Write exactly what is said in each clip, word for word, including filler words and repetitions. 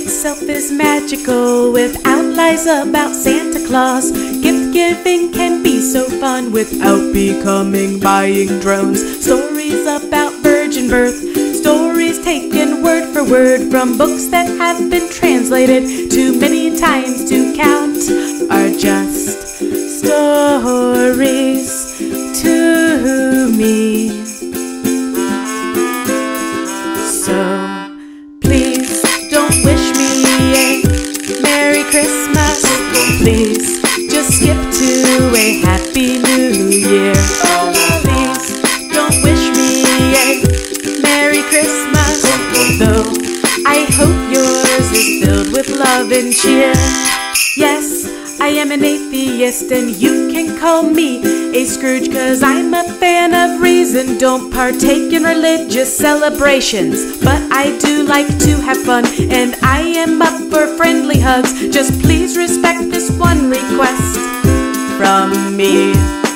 itself is magical without lies about Santa Claus. Gift giving can be so fun without becoming buying drones. Stories about virgin birth, stories taken word for word from books that have been translated too many times to count, are just stories to me. So please don't wish me a Merry Christmas. Please just skip to a Happy New Year. Please don't wish me a Merry Christmas, though I hope yours is filled with love and cheer. Yes, I am an atheist and you can call me a Scrooge, 'cause I'm a fan of reason. Don't partake in religious celebrations, but I do like to have fun, and I am up for friendly hugs. Just please respect this one request from me.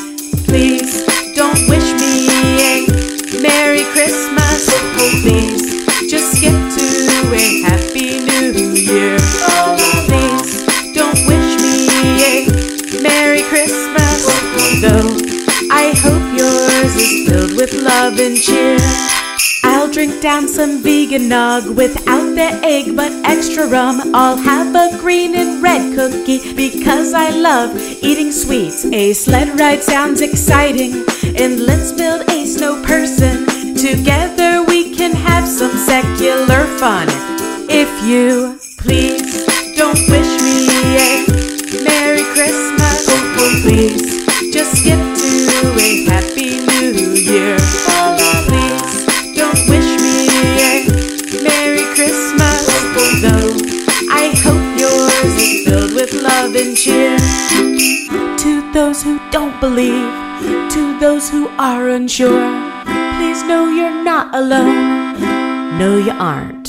Please don't wish me a Merry Christmas. Please just skip to a Happy New Year. Please don't wish me a Merry Christmas, though I hope yours is filled with love and cheer. I'll drink down some vegan nog without the egg but extra rum. I'll have a green and red cookie because I love eating sweets. A sled ride sounds exciting, and let's build a snow person. Together we can have some secular fun. If you please don't wish me a Merry Christmas, please just skip to a Happy New Year. Please don't wish me a Merry Christmas, though I hope yours is filled with love and cheer. To those who don't believe, to those who are unsure, please know you're not alone. No, you aren't.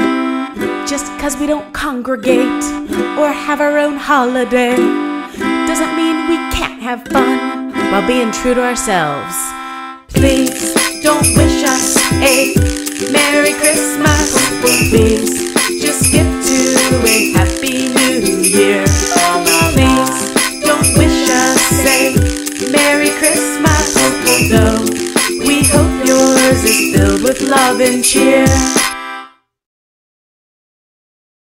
Just 'cause we don't congregate or have our own holiday doesn't mean we can't have fun while being true to ourselves. Please don't wish us a Merry Christmas. Please just skip to a Happy New